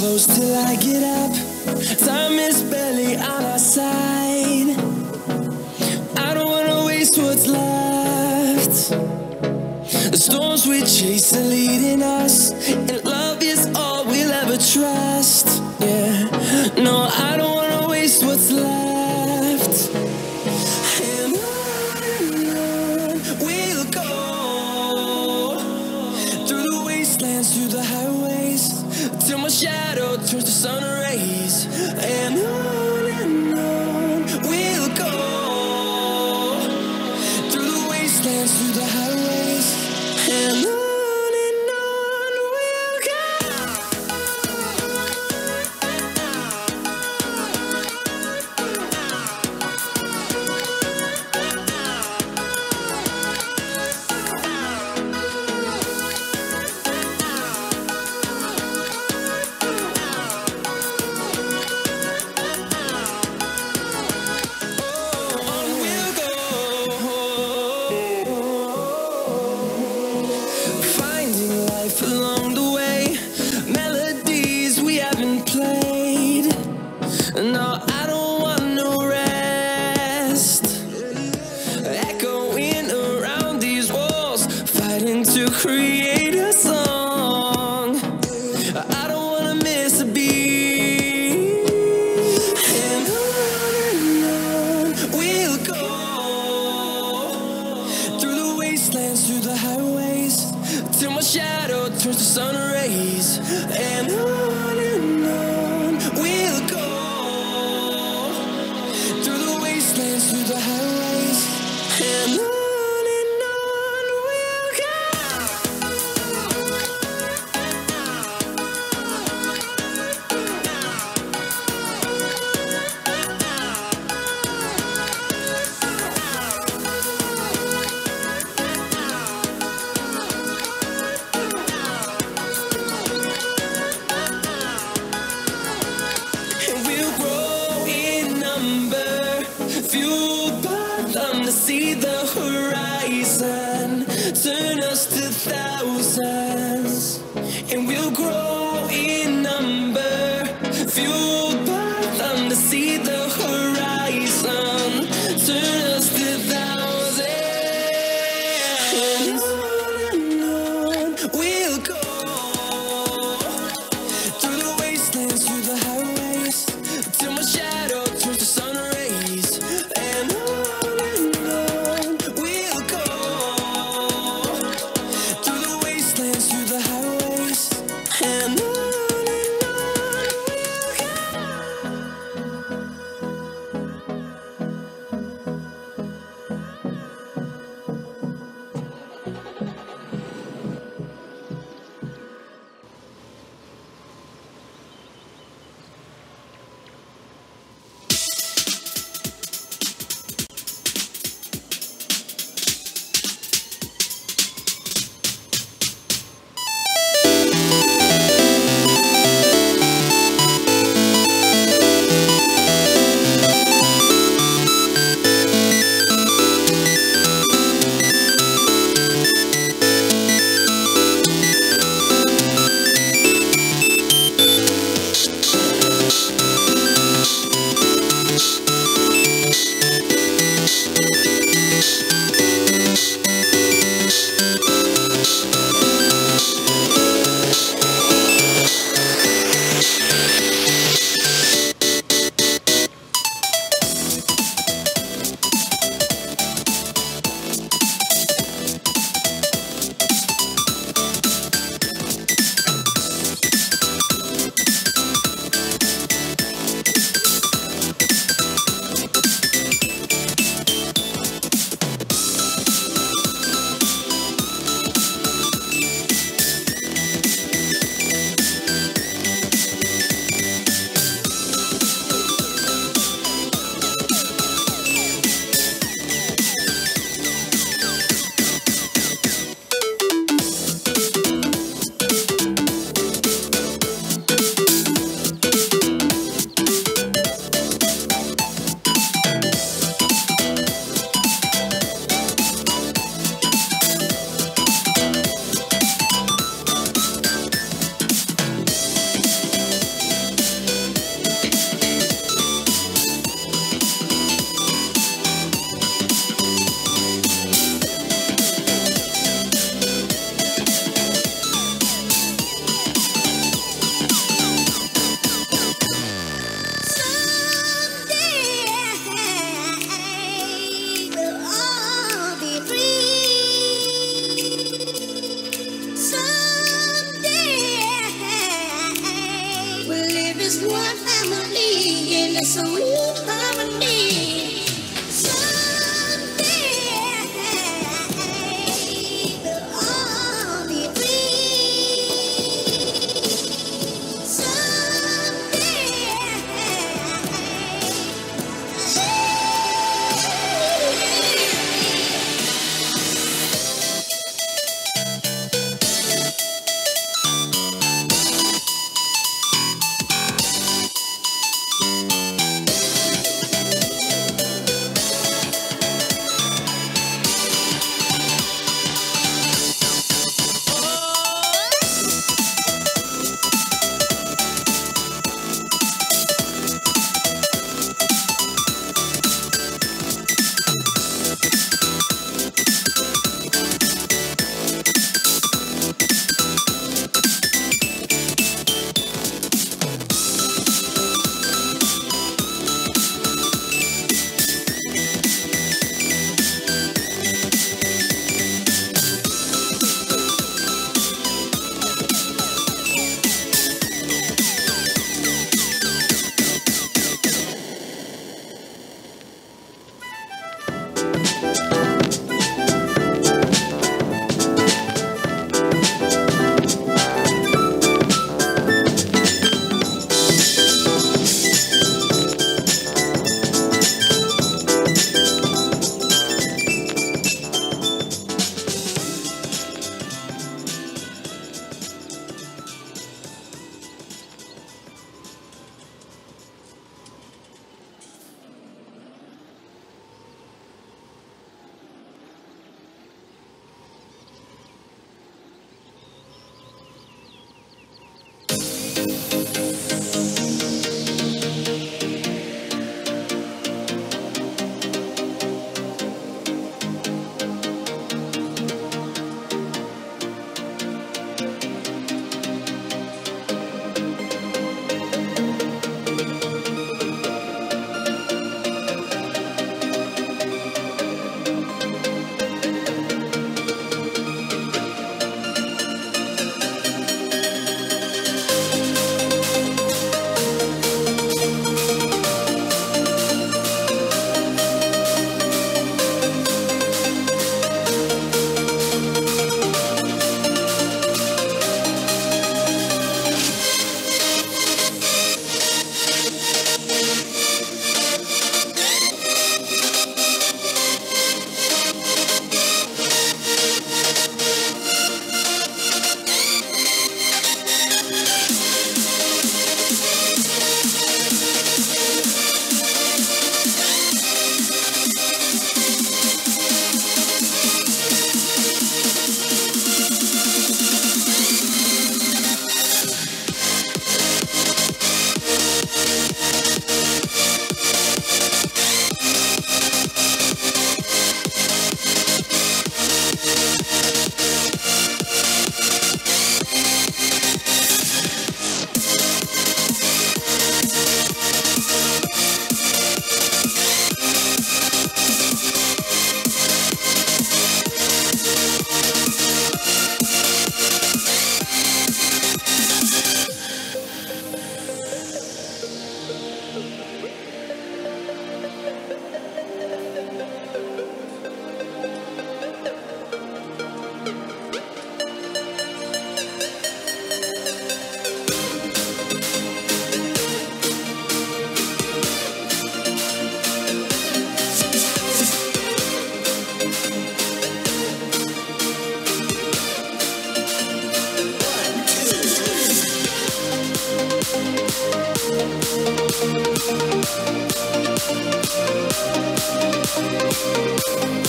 close till I get up. Time is barely on our side. I don't wanna waste what's left. The storms we chase are leading us, and love is all we'll ever trust. Yeah, no, I don't wanna waste what's left. And on we'll go, through the wastelands, through the highways, till my shadow turns to sun rays. And on we'll go, through the wastelands, through the highways, and on we'll go. Along the way, melodies we haven't played. No, I don't want no rest. Echoing around these walls, fighting to create a song. I don't wanna miss a beat. And on we'll go, through the wastelands, through the highways, till my shadow turns to sun rays. And on we'll go, through the wastelands, through the highways, and on we'll go. Fueled by them to see the horizon, turn us to thousands, and we'll grow in number. Fueled by them to see the horizon, turn us to thousands, and on we'll go, through the wastelands, through the highways, till my shadow turns to sun rays. And on we'll go,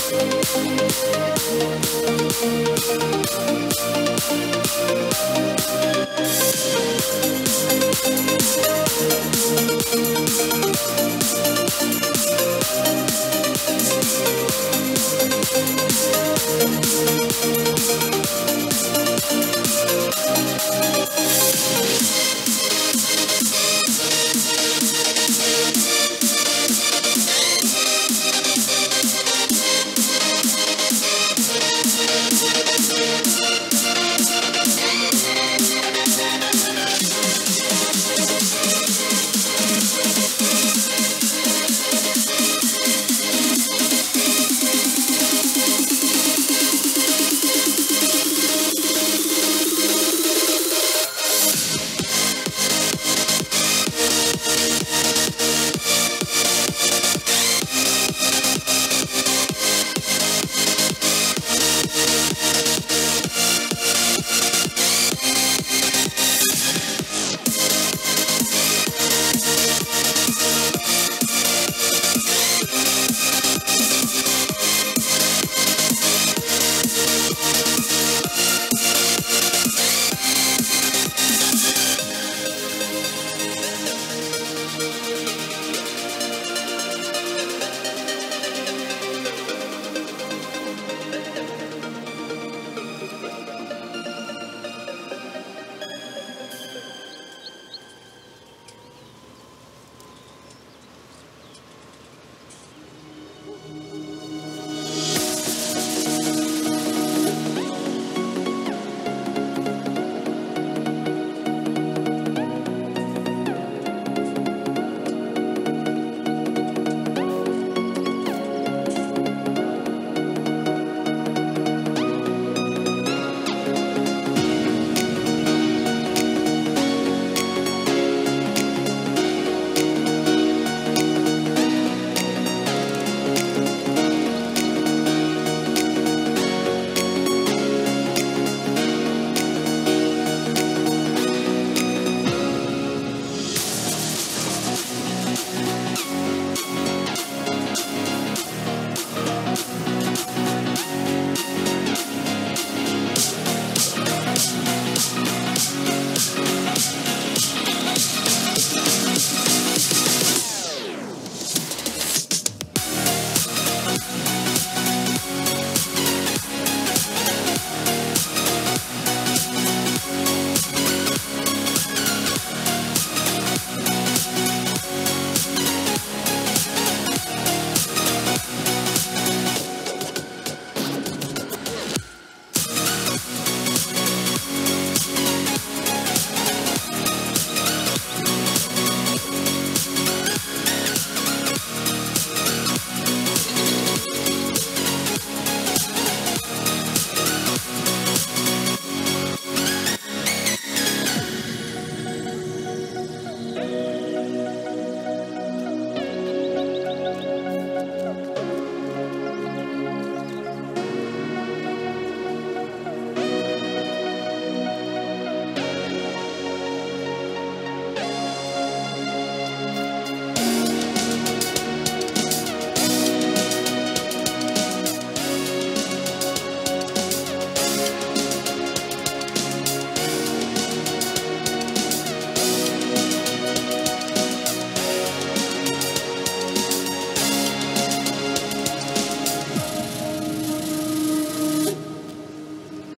We'll be right back.